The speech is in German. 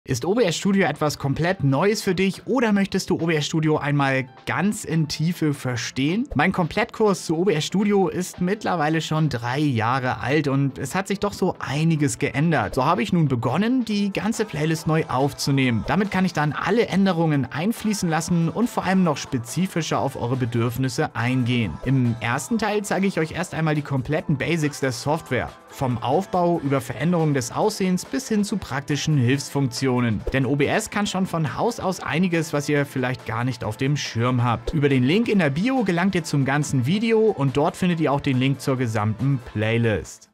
Ist OBS Studio etwas komplett Neues für dich oder möchtest du OBS Studio einmal ganz in Tiefe verstehen? Mein Komplettkurs zu OBS Studio ist mittlerweile schon 3 Jahre alt und es hat sich doch so einiges geändert. So habe ich nun begonnen, die ganze Playlist neu aufzunehmen. Damit kann ich dann alle Änderungen einfließen lassen und vor allem noch spezifischer auf eure Bedürfnisse eingehen. Im ersten Teil zeige ich euch erst einmal die kompletten Basics der Software. Vom Aufbau über Veränderungen des Aussehens bis hin zu praktischen Hilfsfunktionen. Denn OBS kann schon von Haus aus einiges, was ihr vielleicht gar nicht auf dem Schirm habt. Über den Link in der Bio gelangt ihr zum ganzen Video und dort findet ihr auch den Link zur gesamten Playlist.